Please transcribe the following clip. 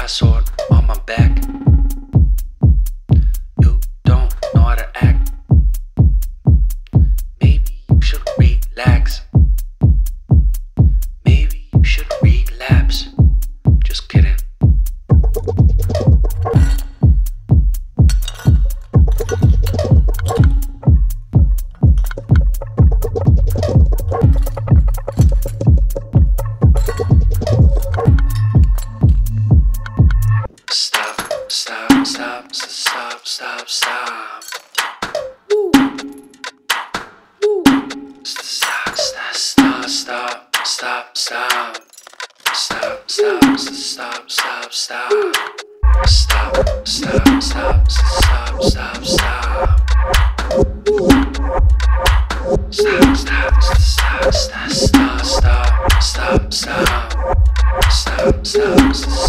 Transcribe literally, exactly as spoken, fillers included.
cry sword on my back. You don't know how to act. Maybe you should relax. Maybe you should relapse. Just kidding. Stop, stop, stop, stop, stop, stop. Woo. Woo. Stop, stop, stop, stop, stop, stop. Stop, stop, stop, stop, stop. Stop, stop, stop, stop, stop, stop. Stop, stop, stop, stop, stop, stop, stop, stop. Stop, stop, stop.